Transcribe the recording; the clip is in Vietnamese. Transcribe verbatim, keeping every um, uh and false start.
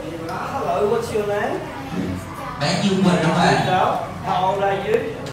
Hello, what's your name? Bạn yêu mình không ạ? How old are you?